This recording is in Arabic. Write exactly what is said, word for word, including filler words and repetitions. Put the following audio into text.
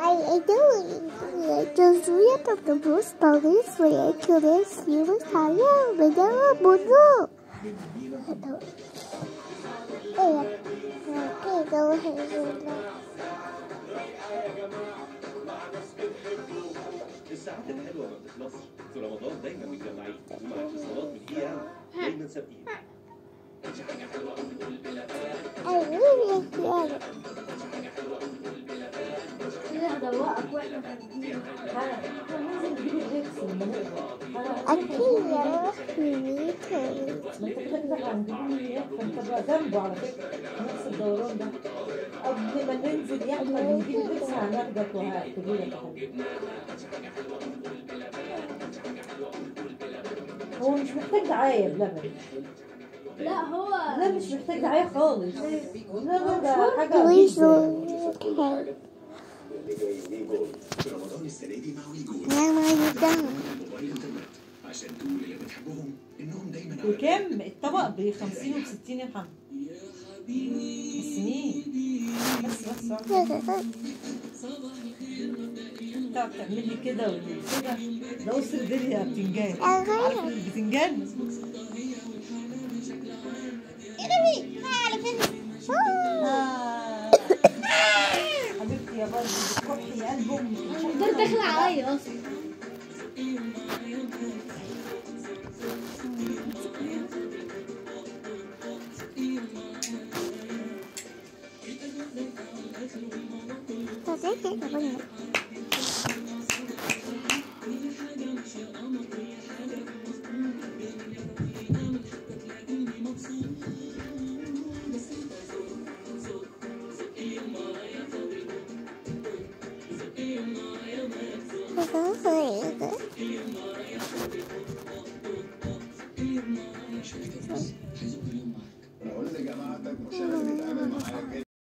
I do Josué of the Bruce Police were curious he was higher with a bono. Okay, go ahead. الساعات الحلوة ما بتخلصش، في رمضان دايما متجمعين ومع اتصالات من ايه يعني دايما ثابتين. أكيد يا أخي ما انت كده كده هنجيب فانت بقى جنبه على فكرة نفس الدوران ده. قبل ما ننزل يا احمد نجيب لبس هناخدك وهاخدهولك. هو مش محتاج دعاية بلبن. لا هو لا مش محتاج دعاية خالص. لا لا ده حاجة جدا. في رمضان السنة دي مع ويجول. لا ما يقدر. موبايل انترنت عشان تقول اللي بتحبهم انهم دايما على وكم الطبق ب خمسين و ستين يا محمد؟ بس مين؟ بس بس انت بتعمل لي كده وكده ده وصل الدنيا بتنجان. عارف البتنجان؟ حبيبتي يا بابا بتكحي قلب امك. ده داخل عليا اصلا. انا قلت لجماعتك مش انا اللي بيتعامل معاك.